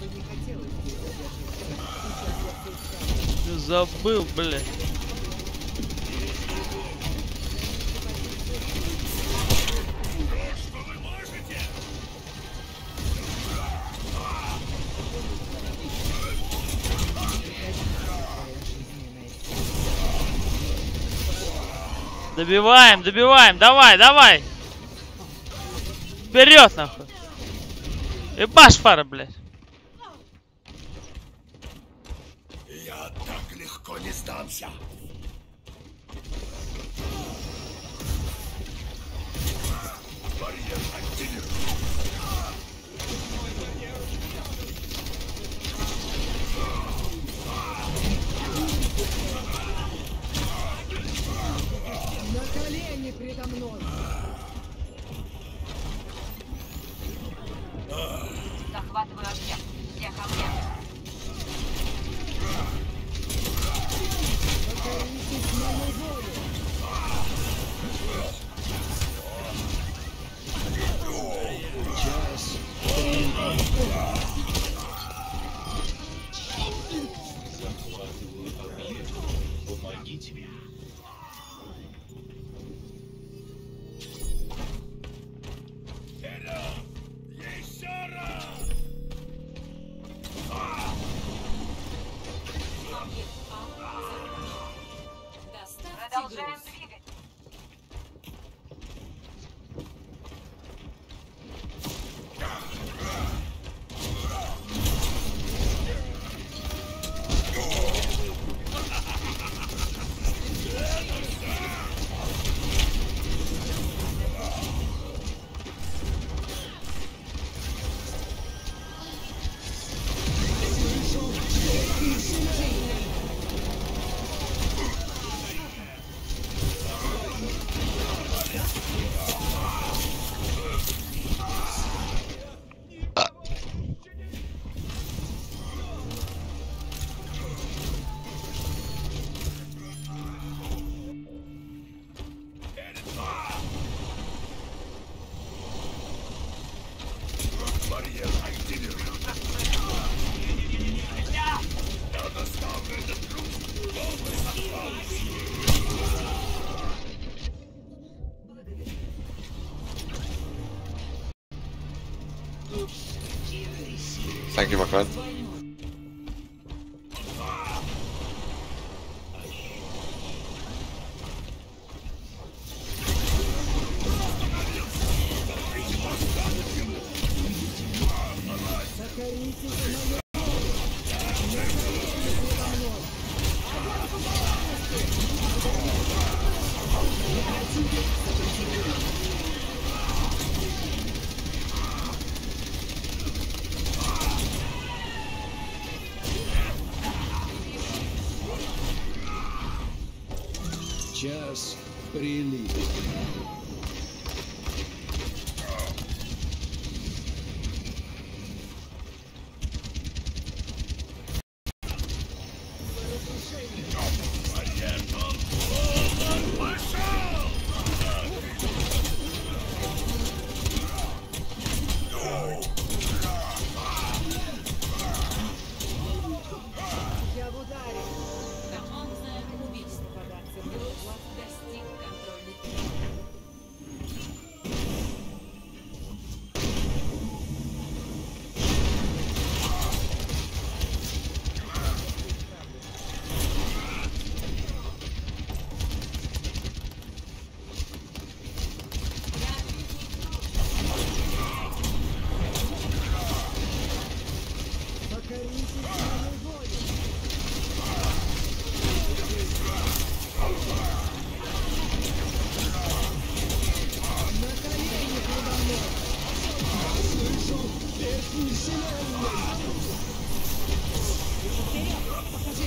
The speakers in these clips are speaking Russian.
Ты забыл, блядь. Добиваем, добиваем, давай, давай. Вперед, нахуй. Ебашь фара, блядь. Я так легко не сдамся. Барьер активирован. На колени предо мной. Захватываю объект. Все ко мне. Покоритесь моей воле. Помогите мне. Еще раз! Продолжаем двигать. Барьер активирован. Я доставлю этот груз в полный отвал. Thank you, my friend. Час прилив. Я в ударе. Командное убийство. Податься в Груз достиг контрольной точки. покоритесь моей воле. На колени предо мной. Слышу песнь вселенной. Вперед, покажи.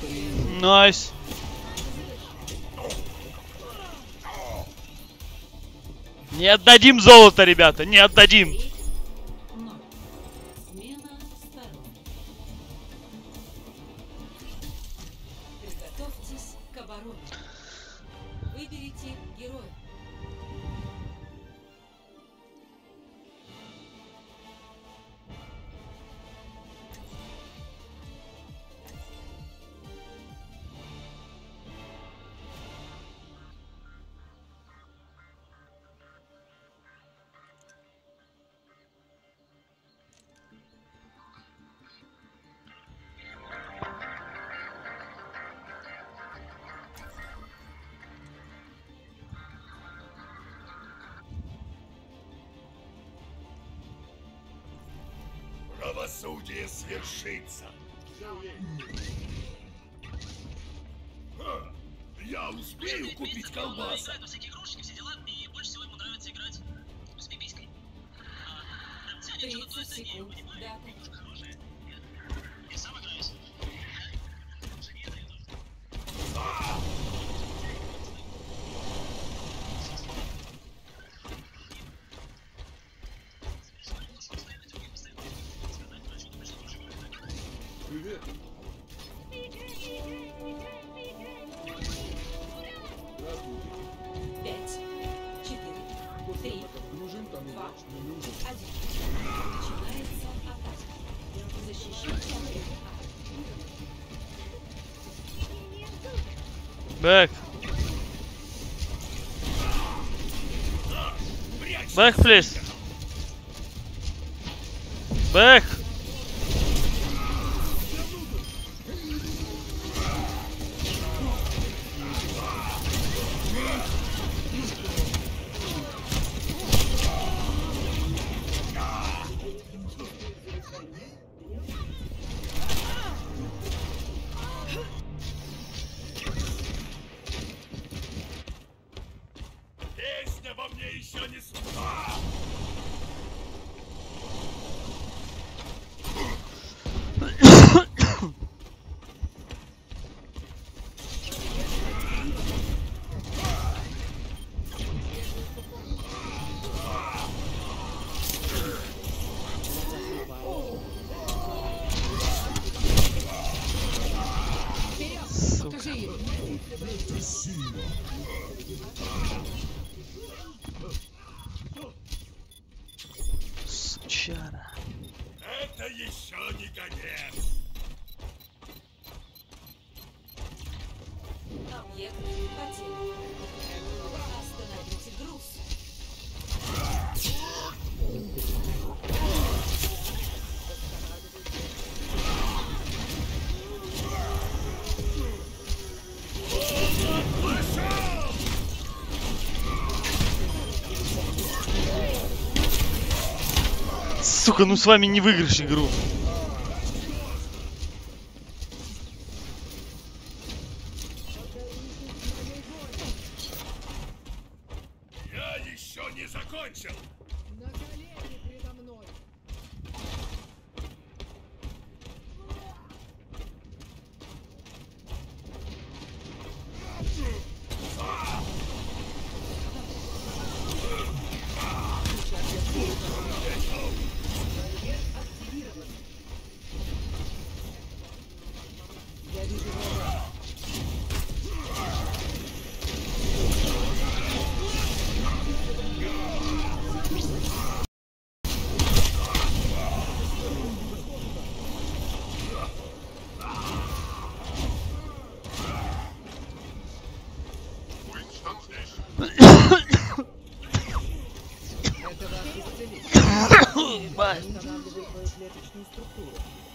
Найс. Не отдадим золото, ребята, не отдадим. 3-0. Смена сторон. Приготовьтесь к обороне. Выберите героя. Правосудие свершится. Я успею купить колбаса. 30 секунд. Дата. Привет. 5, 4, 3, Дружим там 2, не нужен. 1. Начинается атака. Защищайте объект А. Бэк. Бэк, плиз. Бэк. Песня во мне еще не сухая. Покажи им. Сучара. Это еще не конец. Объект потерян. Остановите груз. Сука, ну с вами не выиграешь игру. Я еще не закончил. На колени предо мной. Я вижу врага. Это вас исцелит. Бать. Восстанавливает твою клеточную структуру.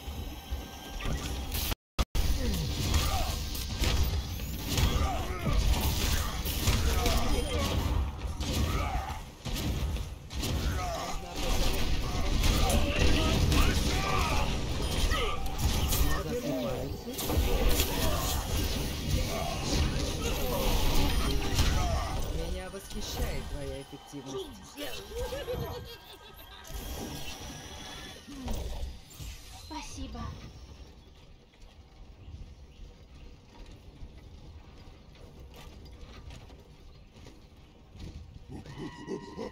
Меня восхищает твоя эффективность.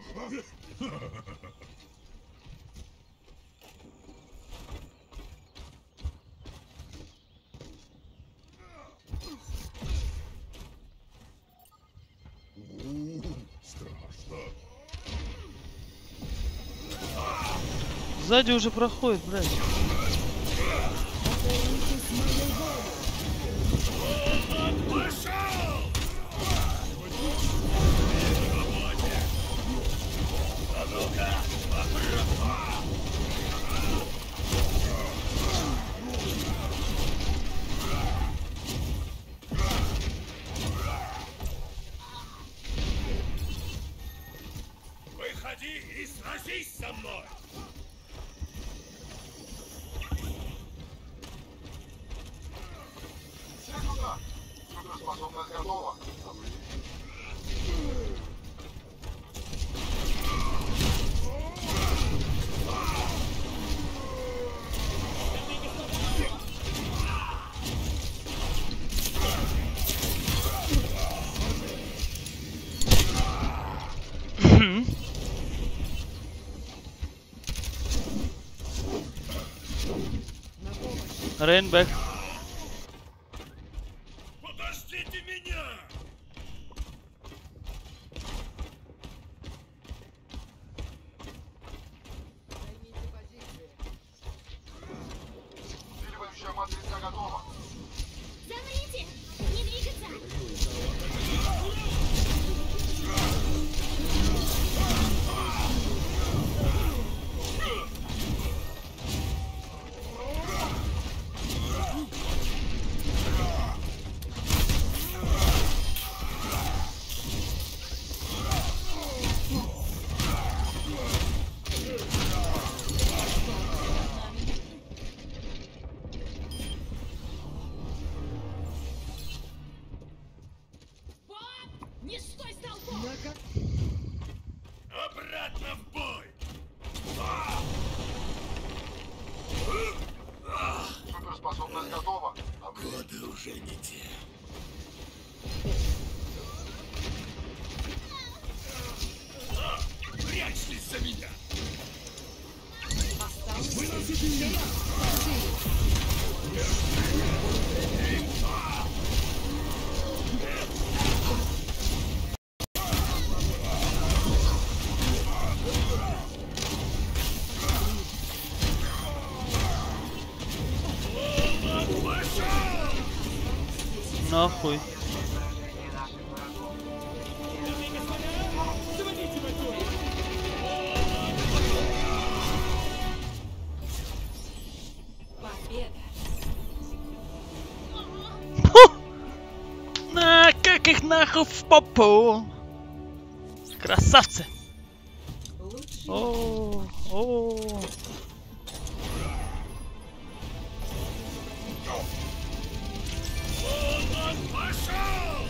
Страшно. Сзади уже проходит, блядь. Выходи и сразись со мной! Суперспособность готова. Рейнбэк. Подождите меня! Займите позиции. Усиливающая матрица готова. Замрите! Не двигаться! Боб! Не стой столбом! Обратно в бой! Суперспособность готова. Годы уже не те. Прячьтесь за меня! Нахуй. Победа. На, как их нахуй в попу. Красавцы. Лучший О. Пошел!